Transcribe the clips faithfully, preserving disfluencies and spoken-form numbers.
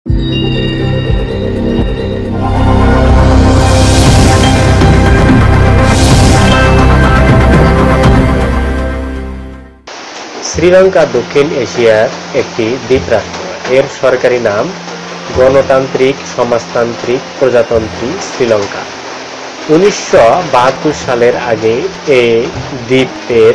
শ্রীলঙ্কা দক্ষিণ এশিয়ার একটি দ্বীপরাষ্ট্র। এর সরকারি নাম গণতান্ত্রিক সমাজতান্ত্রিক প্রজাতন্ত্রী শ্রীলঙ্কা। উনিশশো বাহাত্তর সালের আগে এই দ্বীপের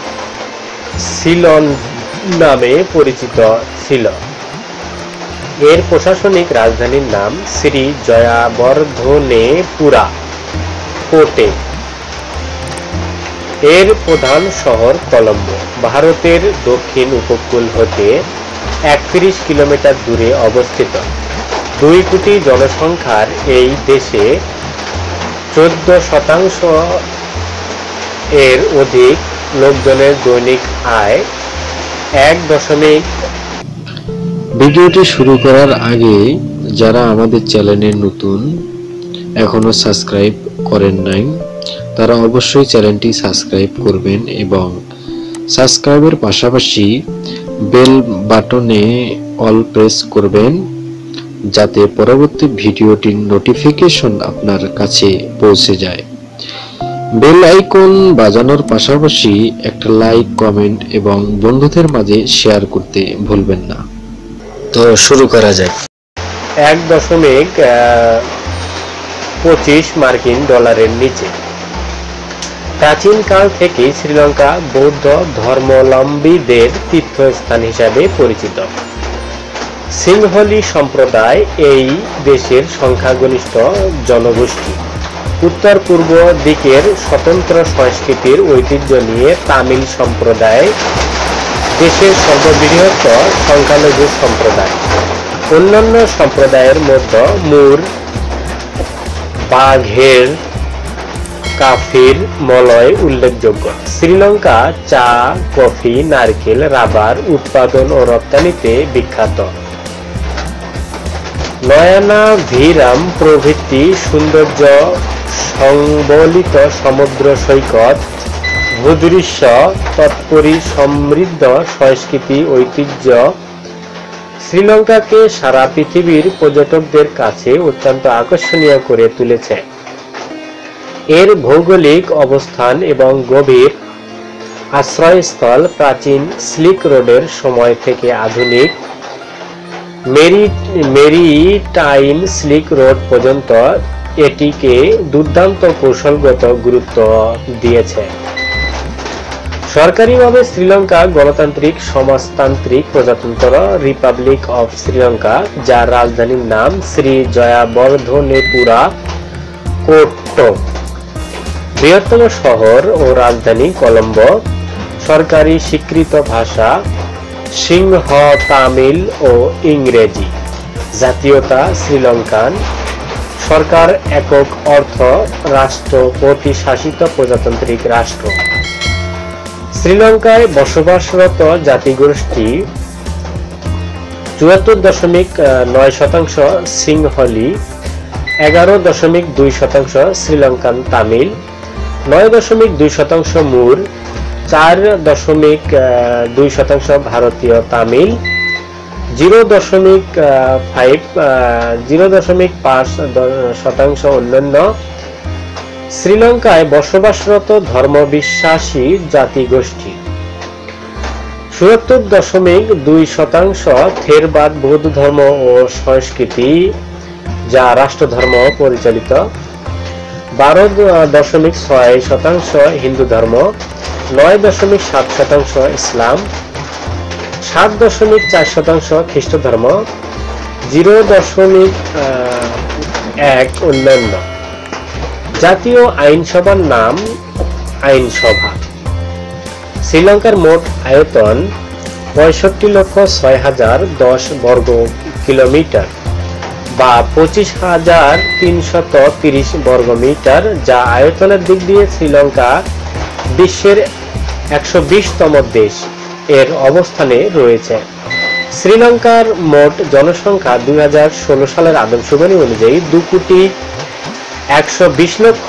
সিলন নামে পরিচিত ছিল। এর প্রশাসনিক রাজধানীর নাম শ্রী জয়াবর্ধনেপুরা কোটে। এর প্রধান শহর কলম্বো। ভারতের দক্ষিণ উপকূল হতে একত্রিশ কিলোমিটার দূরে অবস্থিত। দুই কোটি জনসংখ্যার এই দেশে চোদ্দ শতাংশ এর অধিক লোকজনের দৈনিক আয় এক দশমিক। ভিডিওটি শুরু করার আগে যারা আমাদের চ্যানেলে নতুন, এখনো সাবস্ক্রাইব করেন নাই, তারা অবশ্যই চ্যানেলটি সাবস্ক্রাইব করবেন এবং সাবস্ক্রাইবের পাশাপাশি বেল বাটনে অল প্রেস করবেন, যাতে পরবর্তী ভিডিওটির নোটিফিকেশন আপনার কাছে পৌঁছে যায়। বেল আইকন বাজানোর পাশাপাশি একটা লাইক, কমেন্ট এবং বন্ধুদের মাঝে শেয়ার করতে ভুলবেন না। তো শুরু করা যায়। এক দশমিক পঁচিশ মার্কিন ডলারের নিচে। প্রাচীনকাল থেকে শ্রীলঙ্কা বৌদ্ধ ধর্মাবলম্বীদের তীর্থস্থান হিসাবে পরিচিত। সিংহলি সম্প্রদায় এই দেশের সংখ্যাগরিষ্ঠ জনগোষ্ঠী। উত্তর পূর্ব দিকের স্বতন্ত্র সংস্কৃতির ঐতিহ্য নিয়ে তামিল সম্প্রদায় দেশের সর্ববৃহৎ সংখ্যালঘু সম্প্রদায়। অন্যান্য সম্প্রদায়ের মধ্যে মুর, বাঘের, কাফির, মলয় উল্লেখযোগ্য। শ্রীলঙ্কা চা, কফি, নারকেল, রাবার উৎপাদন ও রপ্তানিতে বিখ্যাত। নয়নাভিরাম প্রভৃতি সৌন্দর্য সংবলিত সমুদ্র সৈকত, ভূদৃশ্য, তৎপরি সমৃদ্ধ সংস্কৃতি ঐতিহ্য শ্রীলঙ্কাকে সারা পৃথিবীর পর্যটকদের কাছে অত্যন্ত আকর্ষণীয় করে তুলেছে। এর ভৌগোলিক অবস্থান এবং গভীর আশ্রয়স্থল প্রাচীন সিল্ক রোডের সময় থেকে আধুনিক মেরিটাইম সিল্ক রোড পর্যন্ত এটিকে দুর্দান্ত কৌশলগত গুরুত্ব দিয়েছে। সরকারিভাবে শ্রীলঙ্কা গণতান্ত্রিক সমাজতান্ত্রিক প্রজাতন্ত্র রিপাবলিক অফ শ্রীলঙ্কা, যার রাজধানীর নাম শ্রী জয়াবর্ধনেপুরা কোট্টো। বৃহত্তম শহর ও রাজধানী কলম্বো। সরকারি স্বীকৃত ভাষা সিংহ, তামিল ও ইংরেজি। জাতীয়তা শ্রীলঙ্কান। সরকার একক অর্থ রাষ্ট্রপতি শাসিত প্রজাতান্ত্রিক রাষ্ট্র। শ্রীলঙ্কায় বসবাসরত জাতিগোষ্ঠী চুয়াত্তর দশমিক নয় শতাংশ সিংহলি, এগারো দশমিক দুই শতাংশ শ্রীলঙ্কান তামিল, নয় দশমিক দুই শতাংশ মুর, চার দশমিক দুই শতাংশ ভারতীয় তামিল, জিরো দশমিক ফাইভ জিরো দশমিক পাঁচ শতাংশ অন্যান্য। শ্রীলঙ্কায় বসবাসরত ধর্মবিশ্বাসী জাতিগোষ্ঠী চুয়াত্তর দশমিক দুই শতাংশ থেরবাদ বৌদ্ধ ধর্ম ও সংস্কৃতি, যা রাষ্ট্রধর্ম পরিচালিত, বারো দশমিক ছয় শতাংশ হিন্দু ধর্ম, নয় দশমিক সাত শতাংশ ইসলাম, সাত দশমিক চার শতাংশ খ্রিস্ট ধর্ম, জিরো দশমিক এক অন্যান্য। জাতীয় আইনসভার নাম আইনসভা। শ্রীলঙ্কার মোট আয়তন পঁয়ষট্টি লক্ষ ছয় হাজার দশ বর্গ কিলোমিটার বা পঁচিশ হাজার তিনশত তিরিশ বর্গ মিটার, যা আয়তনের দিক দিয়ে শ্রীলঙ্কা বিশ্বের একশো বিশতম দেশ এর অবস্থানে রয়েছে। শ্রীলঙ্কার মোট জনসংখ্যা দুই হাজার ষোলো সালের আদমশুমারি অনুযায়ী দু কোটি একশো বিশ লক্ষ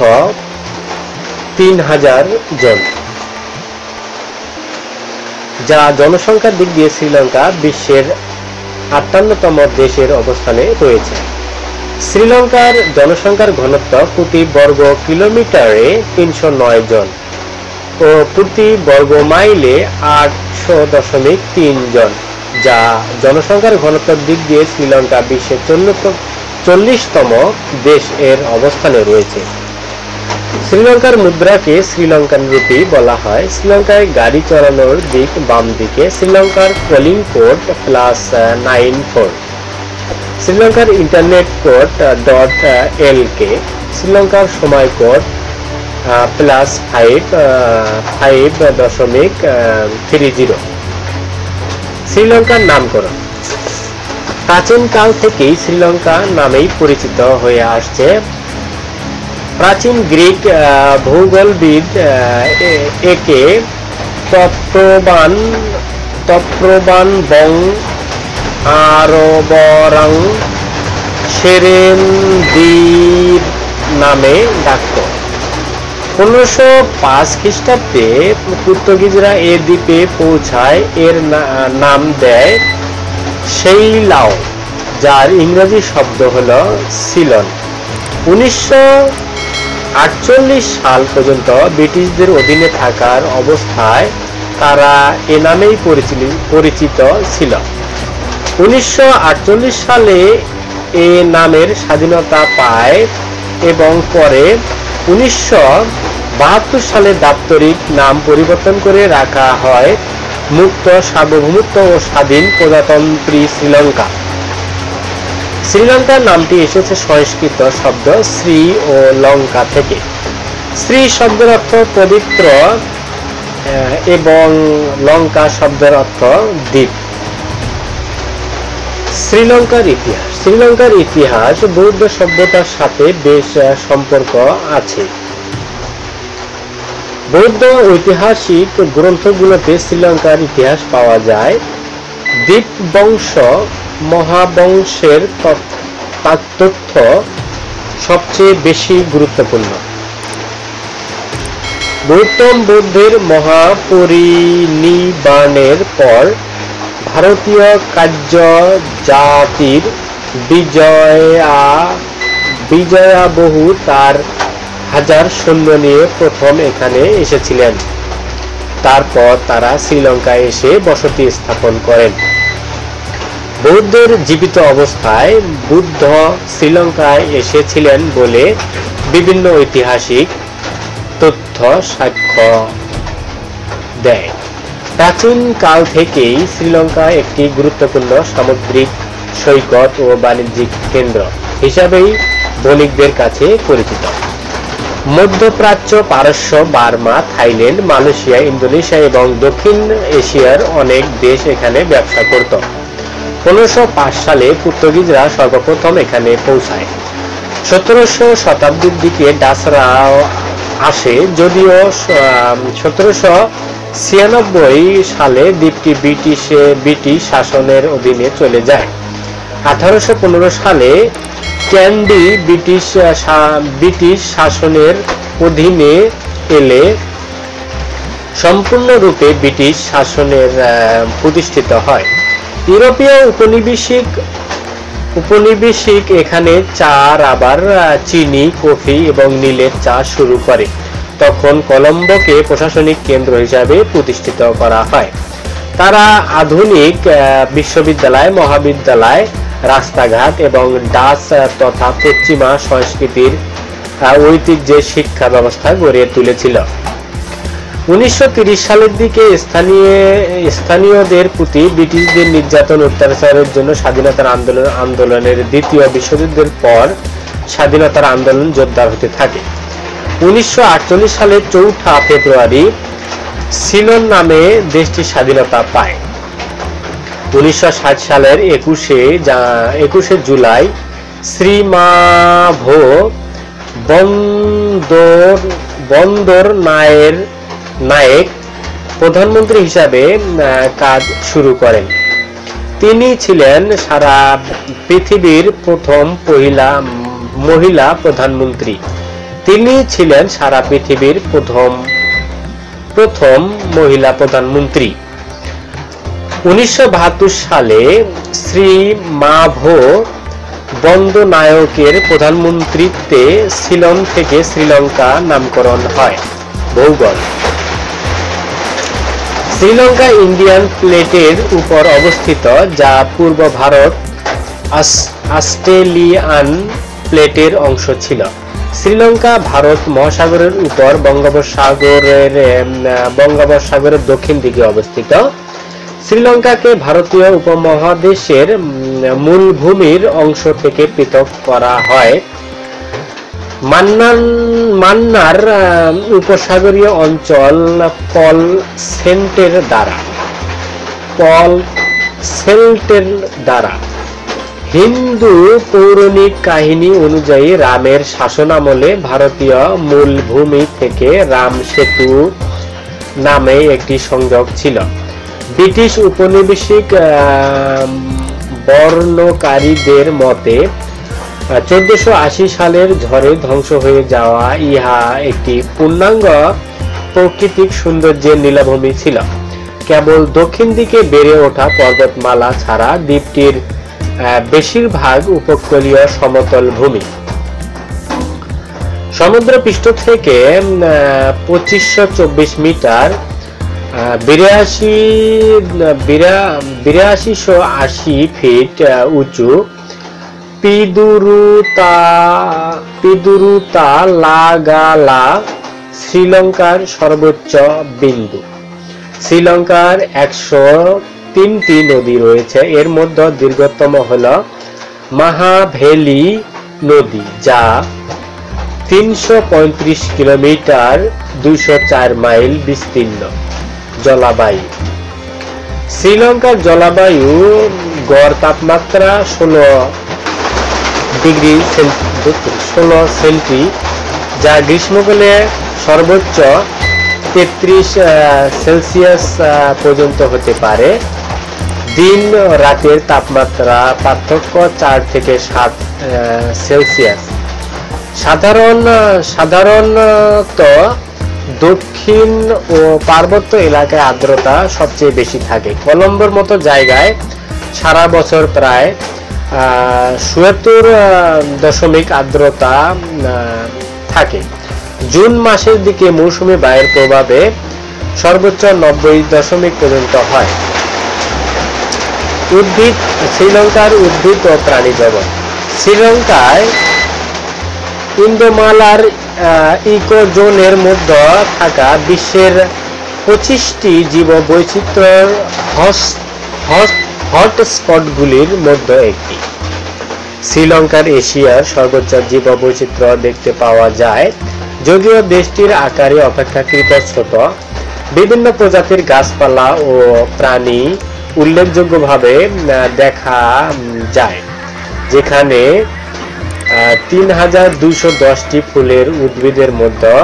তিন হাজার জন, যা জনসংখ্যার দিক দিয়ে শ্রীলঙ্কা বিশ্বের আটান্নতম দেশের অবস্থানে রয়েছে। শ্রীলঙ্কার জনসংখ্যার ঘনত্ব প্রতি বর্গ কিলোমিটারে তিনশো নয় জন ও প্রতি বর্গ মাইলে আটশো দশমিক তিন জন, যা জনসংখ্যার ঘনত্বের দিক দিয়ে শ্রীলঙ্কা বিশ্বের চল্লিশতম দেশ এর অবস্থানে রয়েছে। শ্রীলঙ্কার মুদ্রাকে শ্রীলঙ্কান রুপি বলা হয়। শ্রীলঙ্কায় গাড়ি চালানোর দিক বাম দিকে। শ্রীলঙ্কার calling code plus nine four. শ্রীলঙ্কার internet code dot L K. শ্রীলঙ্কার সময় কোড প্লাস ফাইভ ফাইভ দশমিক থ্রি জিরো। শ্রীলঙ্কার নামকরণ প্রাচীনকাল থেকেই শ্রীলঙ্কা নামেই পরিচিত হয়ে আসছে। প্রাচীন গ্রিক ভূগোলবিদ একে তত্ত্ববান তত্ত্ববান বং আরবরাং সেরেনদির নামে ডাকত। পনেরোশো পাঁচ খ্রিস্টাব্দে পর্তুগিজরা এ দ্বীপে পৌঁছায়। এর নাম দেয় সেইলাও, যার ইংরেজি শব্দ হল সিলন। উনিশশো আটচল্লিশ সাল পর্যন্ত ব্রিটিশদের অধীনে থাকার অবস্থায় তারা এ নামেই পরিচিত ছিল। উনিশশো আটচল্লিশ সালে এ নামের স্বাধীনতা পায় এবং পরে উনিশশো বাহাত্তর সালে দাপ্তরিক নাম পরিবর্তন করে রাখা হয় মুক্ত, সার্বভৌমত্ব ও স্বাধীন প্রজাতন্ত্রী শ্রীলঙ্কা। শ্রীলঙ্কার নামটি এসেছে সংস্কৃত শব্দ শ্রী ও লঙ্কা থেকে। শ্রী শব্দের অর্থ পবিত্র এবং লঙ্কা শব্দের অর্থ দ্বীপ। শ্রীলঙ্কার ইতিহাস শ্রীলঙ্কার ইতিহাস বৌদ্ধ সভ্যতার সাথে বেশ সম্পর্ক আছে। বৌদ্ধ ঐতিহাসিক গ্রন্থগুলোতে শ্রীলঙ্কার ইতিহাস পাওয়া যায়। দীপবংশ মহাবংশের তথ্য সবচেয়ে বেশি গুরুত্বপূর্ণ। গৌতম বুদ্ধের মহাপরিনির্বাণের পর ভারতীয় কার্য জাতির বিজয়া বিজয়াবহু তার হাজার সৈন্য নিয়ে প্রথম এখানে এসেছিলেন। তারপর তারা শ্রীলঙ্কায় এসে বসতি স্থাপন করেন। বৌদ্ধের জীবিত অবস্থায় বুদ্ধ শ্রীলঙ্কায় এসেছিলেন বলে বিভিন্ন ঐতিহাসিক তথ্য সাক্ষ্য দেয়। প্রাচীন কাল থেকেই শ্রীলঙ্কা একটি গুরুত্বপূর্ণ সামুদ্রিক সৈকত ও বাণিজ্যিক কেন্দ্র হিসাবেই বণিকদের কাছে পরিচিত। মধ্যপ্রাচ্য, পারস্য, বার্মা, থাইল্যান্ড, মালয়েশিয়া, ইন্দোনেশিয়া এবং দক্ষিণ এশিয়ার অনেক দেশ এখানে ব্যবসা করত। পনেরোশো পাঁচ সালে পর্তুগিজরা সর্বপ্রথম এখানে পৌঁছায়। সতেরোশো শতাব্দীর দিকে ডাচরা আসে, যদিও সতেরোশো ছিয়ানব্বই সালে দ্বীপটি ব্রিটিশে ব্রিটিশ শাসনের অধীনে চলে যায়। আঠারোশো পনেরো সালে ক্যান্ডি ব্রিটিশ ব্রিটিশ শাসনের অধীনে এলে সম্পূর্ণরূপে ব্রিটিশ শাসনের প্রতিষ্ঠিত হয়। ইউরোপীয় উপনিবেশিক উপনিবেশিক এখানে চা, রাবার, চিনি, কফি এবং নীলের চাষ শুরু করে। তখন কলম্বোকে প্রশাসনিক কেন্দ্র হিসাবে প্রতিষ্ঠিত করা হয়। তারা আধুনিক বিশ্ববিদ্যালয়, মহাবিদ্যালয়, রাস্তাঘাট এবং ডাচ তথা পশ্চিমা সংস্কৃতির ঐতিহ্যের শিক্ষা ব্যবস্থা গড়ে তুলেছিল। উনিশশো তিরিশ সালের দিকে স্থানীয় স্থানীয়দের প্রতি ব্রিটিশদের নির্যাতন অত্যাচারের জন্য স্বাধীনতার আন্দোলন আন্দোলনের দ্বিতীয় বিশ্বযুদ্ধের পর স্বাধীনতার আন্দোলন জোরদার হতে থাকে। উনিশশো আটচল্লিশ সালের চৌঠা ফেব্রুয়ারি সিলন নামে দেশটি স্বাধীনতা পায়। উনিশশো ষাট সালের একুশে একুশে জুলাই শ্রীমাভো বন্দর বন্দর নায়ের নায়েক প্রধানমন্ত্রী হিসাবে কাজ শুরু করেন। তিনি ছিলেন সারা পৃথিবীর প্রথম মহিলা মহিলা প্রধানমন্ত্রী। তিনি ছিলেন সারা পৃথিবীর প্রথম প্রথম মহিলা প্রধানমন্ত্রী। উনিশশো বাহাত্তর সালে শ্রী মাভো বন্দনায়কের প্রধানমন্ত্রীত্বে সিলন থেকে শ্রীলঙ্কা নামকরণ হয়। ভূগোল। শ্রীলঙ্কা ইন্ডিয়ান প্লেটের উপর অবস্থিত, যা পূর্ব ভারত অস্ট্রেলিয়ান প্লেটের অংশ ছিল। শ্রীলঙ্কা ভারত মহাসাগরের উপর বঙ্গোপসাগরের বঙ্গোপসাগরের দক্ষিণ দিকে অবস্থিত। শ্রীলঙ্কাকে ভারতীয় উপমহাদেশের মূলভূমির অংশ থেকে পৃথক করা হয় মান্নার মান্নার উপসাগরীয় অঞ্চল পল সেন্টের দ্বারা পল সেল্টের দ্বারা হিন্দু পৌরাণিক কাহিনী অনুযায়ী রামের শাসনামলে ভারতীয় মূলভূমি থেকে রাম সেতু নামে একটি সংযোগ ছিল। ব্রিটিশ উপনিবেশিক বর্ণনাকারীদের মতে চোদ্দশো আশি সালের ঝড়ে ধ্বংস হয়ে যাওয়া ইহা একটি পূর্ণাঙ্গ প্রাকৃতিক সৌন্দর্যের নীলাভূমি ছিল। কেবল দক্ষিণ দিকে বেড়ে ওঠা পর্বতমালা ছাড়া দ্বীপটির বেশিরভাগ উপকূলীয় সমতল ভূমি। সমুদ্রপৃষ্ঠ থেকে পঁচিশশো চব্বিশ মিটার বিরাশি বিরাশিশো আশি ফিট উঁচু পিদুরুতা পিদুরুতা লাগালা শ্রীলঙ্কার সর্বোচ্চ বিন্দু। শ্রীলঙ্কার একশো তিনটি নদী রয়েছে, এর মধ্যে দীর্ঘতম হল মাহাভেলি নদী, যা তিনশো পঁয়ত্রিশ কিলোমিটার দুইশো চার মাইল বিস্তীর্ণ। জলবায়ু। শ্রীলঙ্কার জলবায়ু গড় তাপমাত্রা ষোলো ডিগ্রি ষোলো সেন্টি, যা গ্রীষ্মকালে সর্বোচ্চ তেত্রিশ সেলসিয়াস পর্যন্ত হতে পারে। দিন রাতের তাপমাত্রা পার্থক্য চার থেকে সাত সেলসিয়াস। সাধারণ সাধারণত দক্ষিণ ও পার্বত্য এলাকায় আর্দ্রতা সবচেয়ে বেশি থাকে। কলম্বোর মতো জায়গায় সারা বছর প্রায় চুয়াত্তর দশমিক আর্দ্রতা থাকে। জুন মাসের দিকে মৌসুমী বায়ুর প্রভাবে সর্বোচ্চ নব্বই দশমিক পর্যন্ত হয়। উদ্ভিদ। শ্রীলঙ্কার উদ্ভিদ ও প্রাণী জগৎ। শ্রীলঙ্কায় ইন্দোমালার ইকোজোনের মধ্যে থাকা বিশ্বের পঁচিশটি জীব বৈচিত্র্যের হটস্পটগুলির মধ্যে একটি। শ্রীলঙ্কার এশিয়ার সর্বোচ্চ জীব বৈচিত্র্য দেখতে পাওয়া যায়, যদিও দেশটির আকারে অপেক্ষাকৃত ছোট। বিভিন্ন প্রজাতির গাছপালা ও প্রাণী উল্লেখযোগ্যভাবে দেখা যায়, যেখানে তিন হাজার দুইশো দশটি ফুলের উদ্ভিদের মধ্যে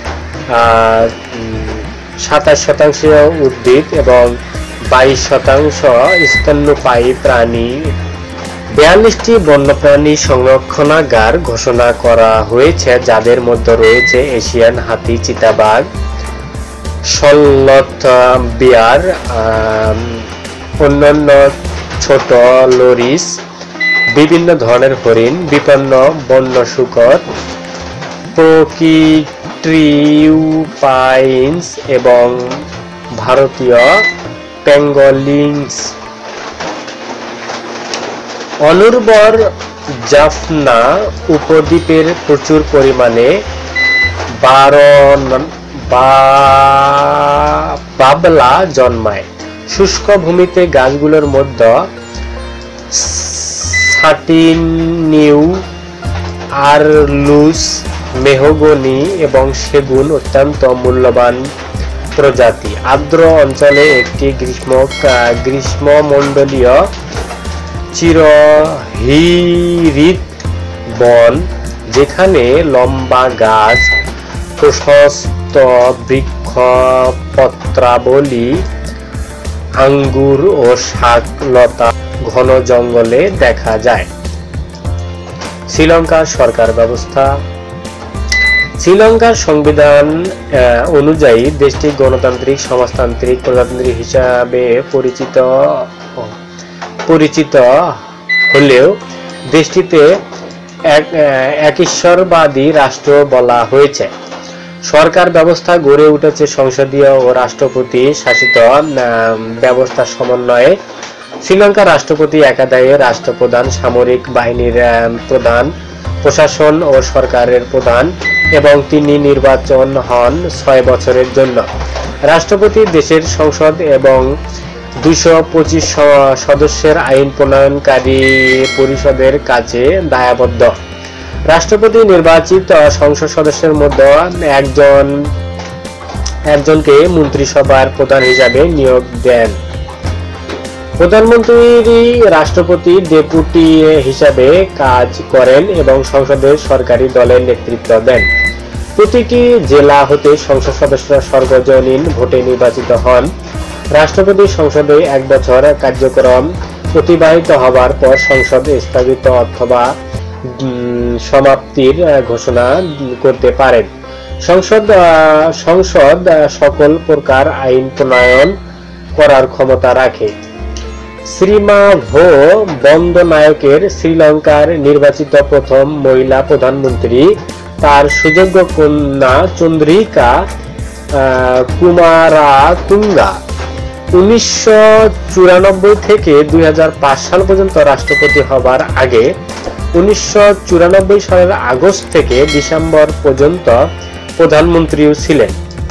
সাতাশ শতাংশ উদ্ভিদ এবং বাইশ শতাংশ স্তন্যপায়ী প্রাণী। বিয়াল্লিশটি বন্যপ্রাণী সংরক্ষণাগার ঘোষণা করা হয়েছে, যাদের মধ্যে রয়েছে এশিয়ান হাতি, চিতাবাঘ, সল্লথ বিয়ার, অন্যান্য ছোট লরিস, বিভিন্ন ধরনের হরিণ, বিপন্ন বন্য শূকর, পোর্কিউপাইন্স এবং ভারতীয় প্যাঙ্গলিনস। অনুর্বর জাফনা উপদ্বীপের প্রচুর পরিমাণে বাবলা জন্মায়। শুষ্ক ভূমিতে গাছগুলোর মধ্যে সাটিনিউ, আরলুস, মেহগনি এবং সেগুন অত্যন্ত মূল্যবান প্রজাতি। আর্দ্র অঞ্চলে একটি গ্রীষ্ম গ্রীষ্মমণ্ডলীয় চিরহরিৎ বন, যেখানে লম্বা গাছ, প্রশস্ত বৃক্ষ, পত্রাবলী, আঙ্গুর ও শাক লতা ঘন জঙ্গলে দেখা যায়। শ্রীলঙ্কার সরকার ব্যবস্থা। শ্রীলঙ্কার সংবিধান অনুযায়ী দেশটি গণতান্ত্রিক সমাজতান্ত্রিক প্রজাতন্ত্রী হিসাবে পরিচিত পরিচিত হলেও দেশটিতে এক একঈশ্বরবাদী রাষ্ট্র বলা হয়েছে। সরকার ব্যবস্থা গড়ে উঠেছে সংসদীয় ও রাষ্ট্রপতি শাসিত ব্যবস্থার সমন্বয়ে। শ্রীলঙ্কার রাষ্ট্রপতি একাধারে রাষ্ট্রপ্রধান, সামরিক বাহিনীর প্রধান, প্রশাসন ও সরকারের প্রধান এবং তিনি নির্বাচন হন ছয় বছরের জন্য। রাষ্ট্রপতি দেশের সংসদ এবং দুইশো পঁচিশ সদস্যের আইন প্রণয়নকারী পরিষদের কাছে দায়বদ্ধ। রাষ্ট্রপতি নির্বাচিত সংসদ সদস্যের মধ্যে একজন একজনকে মন্ত্রিসভার প্রধান হিসাবে নিয়োগ দেন। প্রধানমন্ত্রী রাষ্ট্রপতি ডেপুটি হিসাবে কাজ করেন এবং সংসদের সরকারি দলের নেতৃত্ব দেন। প্রতিটি জেলা হতে সংসদ সদস্যরা সর্বজনীন ভোটে নির্বাচিত হন। রাষ্ট্রপতি সংসদে এক বছর কার্যক্রম অতিবাহিত হবার পর সংসদ স্থগিত অথবা সমাপ্তির ঘোষণা করতে পারেন। সংসদ সংসদ সকল প্রকার আইন প্রণয়ন করার ক্ষমতা রাখে। শ্রীমাভো বন্দনায়কের শ্রীলঙ্কার নির্বাচিত প্রথম মহিলা প্রধানমন্ত্রী। তার সুযোগ্য কন্যা চন্দ্রিকা কুমারাতুঙ্গা উনিশশো চুরানব্বই থেকে দুই হাজার পাঁচ সাল পর্যন্ত রাষ্ট্রপতি হবার আগে উনিশশো চুরানব্বই সালের আগস্ট থেকে ডিসেম্বর পর্যন্ত প্রধানমন্ত্রীও ছিলেন।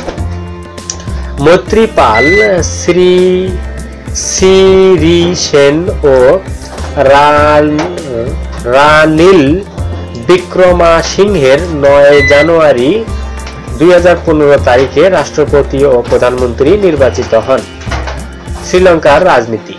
মৈত্রীপাল, শ্রী সিরিসেন ও রানিল বিক্রমাসিংহের নয় জানুয়ারি দুই হাজার পনেরো তারিখে রাষ্ট্রপতি ও প্রধানমন্ত্রী নির্বাচিত হন। শ্রীলঙ্কার রাজনীতি।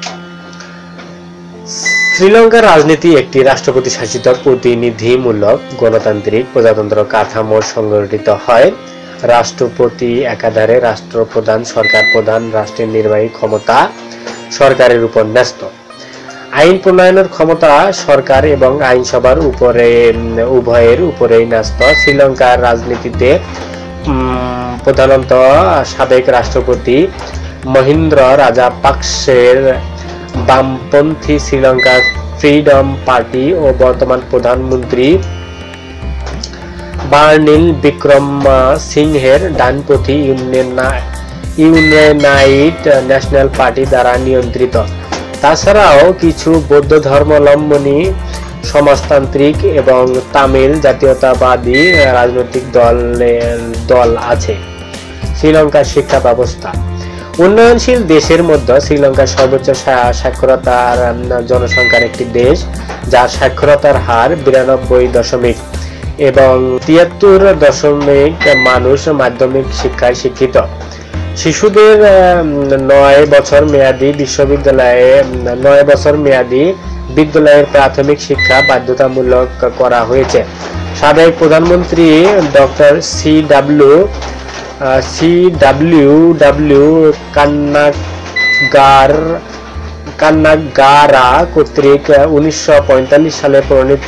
শ্রীলঙ্কার রাজনীতি একটি রাষ্ট্রপতি শাসিত প্রতিনিধিমূলক গণতান্ত্রিক প্রজাতন্ত্র কাঠামো সংগঠিত হয়। রাষ্ট্রপতি একাধারে রাষ্ট্রপ্রধান, সরকার প্রধান, রাষ্ট্রের নির্বাহী ক্ষমতা সরকারের উপর ন্যস্ত। আইন প্রণয়নের ক্ষমতা সরকার এবং আইনসভার উপরে উভয়ের উপরেই ন্যস্ত। শ্রীলঙ্কার রাজনীতিতে প্রধানত সাবেক রাষ্ট্রপতি মহিন্দ্র রাজাপাকসের বামপন্থী শ্রীলঙ্কা ফ্রিডম পার্টি ও বর্তমান প্রধানমন্ত্রী বার্নিল বিক্রমসিংহের ডানপন্থী ইউনাইটেড ন্যাশনাল পার্টি দ্বারা নিয়ন্ত্রিত। তাছাড়াও কিছু বৌদ্ধ ধর্মাবলম্বী সমাজতান্ত্রিক এবং তামিল জাতীয়তাবাদী রাজনৈতিক দল দল আছে। শ্রীলঙ্কার শিক্ষা ব্যবস্থা। উন্নয়নশীল দেশের মধ্যে শ্রীলঙ্কার সর্বোচ্চ সাক্ষরতার জনসংখ্যার একটি দেশ, যার সাক্ষরতার হার বিরানব্বই দশমিক এবং তিয়াত্তর দশমিক মানুষ মাধ্যমিক শিক্ষায় শিক্ষিত। শিশুদের নয় বছর মেয়াদী বিশ্ববিদ্যালয়ে নয় বছর মেয়াদী বিদ্যালয়ের প্রাথমিক শিক্ষা বাধ্যতামূলক করা হয়েছে। সাবেক প্রধানমন্ত্রী doctor C W C W W Kannangara Kannangara কর্তৃক উনিশশো পঁয়তাল্লিশ সালে প্রণীত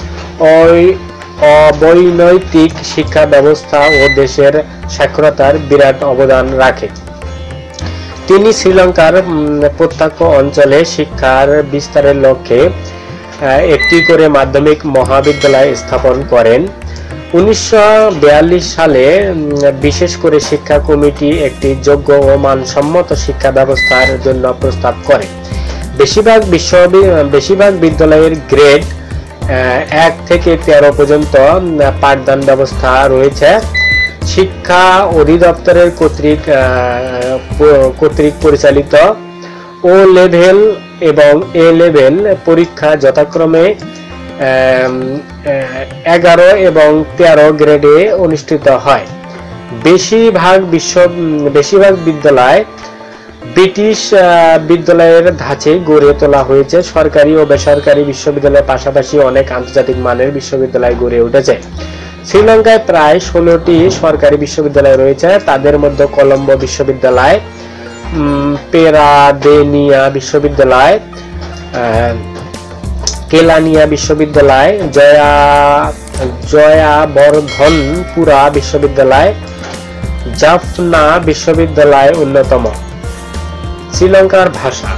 অবৈতনিক শিক্ষা ব্যবস্থা ও দেশের সাক্ষরতার বিরাট অবদান রাখে। তিনি শ্রীলঙ্কার প্রত্যন্ত অঞ্চলে শিক্ষার বিস্তারের লক্ষ্যে একটি করে মাধ্যমিক মহাবিদ্যালয় স্থাপন করেন। উনিশশো বিয়াল্লিশ সালে বিশেষ করে শিক্ষা কমিটি একটি যোগ্য ও মানসম্মত শিক্ষা ব্যবস্থার জন্য প্রস্তাব করে। বেশিরভাগ বিশ্ব বেশিরভাগ বিদ্যালয়ের গ্রেড এক থেকে তেরো পর্যন্ত পাঠদান ব্যবস্থা রয়েছে। শিক্ষা অধিদপ্তরের কর্তৃক কর্তৃক পরিচালিত ও লেভেল এবং এ লেভেল পরীক্ষা যথাক্রমে এগারো এবং তেরো গ্রেডে অনুষ্ঠিত হয়। বেশিরভাগ বিশ্ব বেশিরভাগ বিদ্যালয় ব্রিটিশ বিদ্যালয়ের ধাঁচে গড়ে তোলা হয়েছে। সরকারি ও বেসরকারি বিশ্ববিদ্যালয়ের পাশাপাশি অনেক আন্তর্জাতিক মানের বিশ্ববিদ্যালয় গড়ে উঠেছে। শ্রীলঙ্কায় প্রায় ষোলোটি সরকারি বিশ্ববিদ্যালয় রয়েছে। তাদের মধ্যে কলম্বো বিশ্ববিদ্যালয়, পেরাদেনিয়া বিশ্ববিদ্যালয়, কেলানিয়া বিশ্ববিদ্যালয়, জয়া জয়াবর্ধনপুরা বিশ্ববিদ্যালয়, জাফনা বিশ্ববিদ্যালয় অন্যতম। শ্রীলঙ্কার ভাষা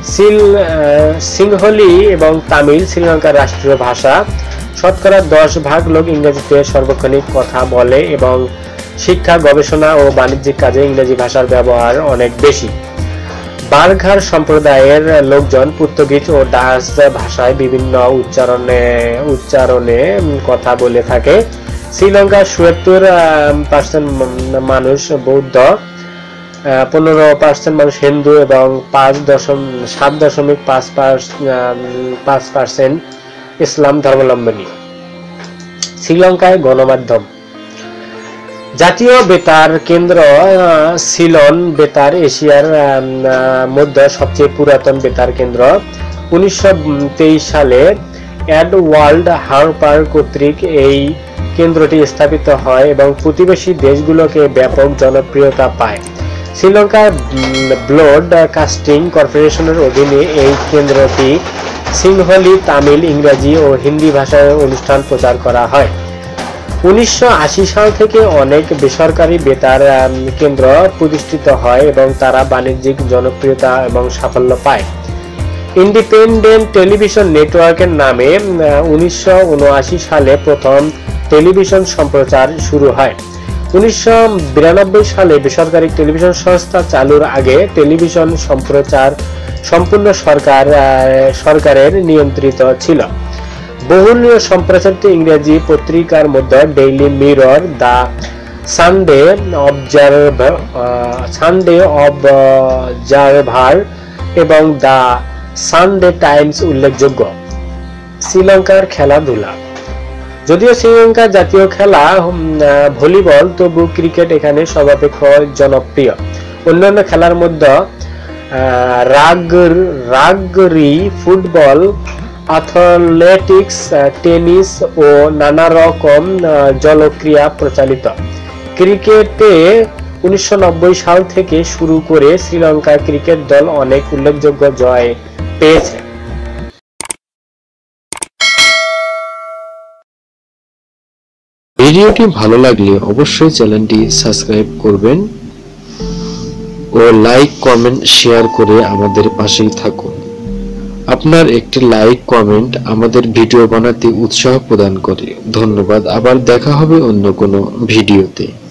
সিংহলি এবং তামিল শ্রীলঙ্কার রাষ্ট্রীয় ভাষা। শতকরা দশ ভাগ লোক ইংরেজিতে সার্বক্ষণিক কথা বলে এবং শিক্ষা, গবেষণা ও বাণিজ্যিক কাজে ইংরেজি ভাষার ব্যবহার অনেক বেশি। বার্গার সম্প্রদায়ের লোকজন পর্তুগিজ ও ডাচ ভাষায় বিভিন্ন উচ্চারণে উচ্চারণে কথা বলে থাকে। শ্রীলঙ্কার চুয়াত্তর পার্সেন্ট মানুষ বৌদ্ধ, পনেরো পার্সেন্ট মানুষ হিন্দু এবং পাঁচ দশমিক সাত দশমিক পাঁচ পাঁচ পার্সেন্ট ইসলাম ধর্মাবলম্বী। শ্রীলঙ্কায় গণমাধ্যম। জাতীয় বেতার কেন্দ্র সিলন বেতার এশিয়ার মধ্যে সবচেয়ে পুরাতন বেতার কেন্দ্র। উনিশশো তেইশ সালে এডওয়ার্ড হার্পার কর্তৃক এই কেন্দ্রটি স্থাপিত হয় এবং প্রতিবেশী দেশগুলোকে ব্যাপক জনপ্রিয়তা পায়। শ্রীলঙ্কার ব্রডকাস্টিং কর্পোরেশনের অধীনে এই কেন্দ্রটি সিংহলি, তামিল, ইংরেজি ও হিন্দি ভাষায় অনুষ্ঠান প্রচার করা হয়। উনিশশো আশি সাল থেকে অনেক বেসরকারি বেতার কেন্দ্র প্রতিষ্ঠিত হয় এবং তারা বাণিজ্যিক জনপ্রিয়তা এবং সাফল্য পায়। ইন্ডিপেন্ডেন্ট টেলিভিশন নেটওয়ার্কের নামে উনিশশো উনআশি সালে প্রথম টেলিভিশন সম্প্রচার শুরু হয়। উনিশশো বিরানব্বই সালে বেসরকারি টেলিভিশন সংস্থা চালুর আগে টেলিভিশন সম্প্রচার সম্পূর্ণ সরকার সরকারের নিয়ন্ত্রিত ছিল। বহুল সম্প্রচারিত ইংরেজি পত্রিকার মধ্যে Daily Mirror, the Sunday Observer Sunday Observer এবং দ্য সানডে টাইমস উল্লেখযোগ্য। শ্রীলঙ্কার খেলাধুলা। যদিও শ্রীলঙ্কার জাতীয় খেলা ভলিবল, তবু ক্রিকেট এখানে সর্বাপেক্ষা জনপ্রিয়। অন্যান্য খেলার মধ্যে রাগবি, ফুটবল, অ্যাথলেটিক্স, টেনিস ও নানা রকম জলক্রীড়া প্রচলিত। ক্রিকেটে উনিশশো নব্বই সাল থেকে শুরু করে শ্রীলঙ্কা ক্রিকেট দল অনেক উল্লেখযোগ্য জয় পেয়েছে। ভিডিওটি ভালো লাগলে অবশ্যই চ্যানেলটি সাবস্ক্রাইব করবেন ও লাইক, কমেন্ট, শেয়ার করে আমাদের পাশেই থাকুন। আপনার একটি লাইক, কমেন্ট আমাদের ভিডিও বানাতে উৎসাহ প্রদান করে। ধন্যবাদ। আবার দেখা হবে অন্য কোনো ভিডিওতে।